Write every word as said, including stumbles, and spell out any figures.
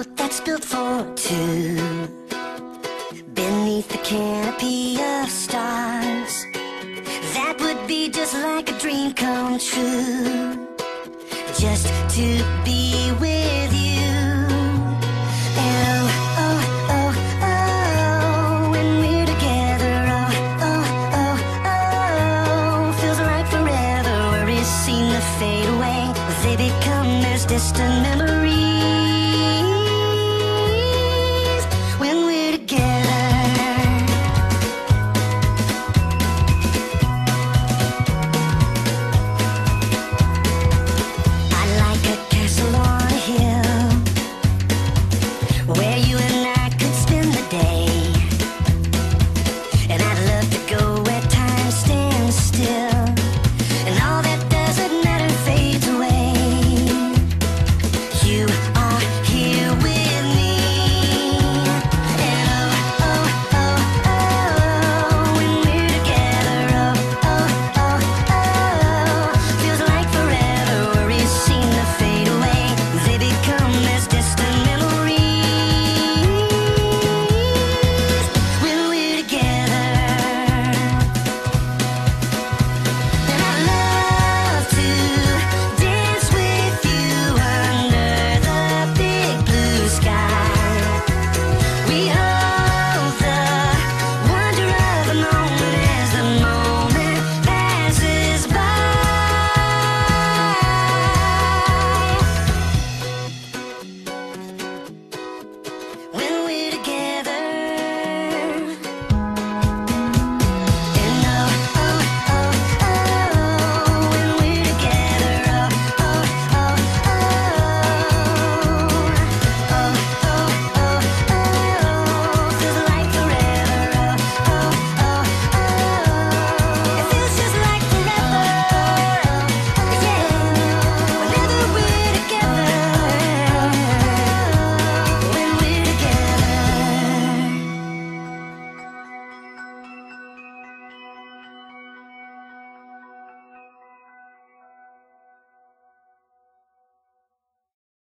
boat that's built for two, beneath the canopy of stars. That would be just like a dream come true, just to be with you. And oh, oh, oh, oh, when we're together, oh, oh, oh, oh, feels like forever. Worries seem to fade away, they become as distant memories.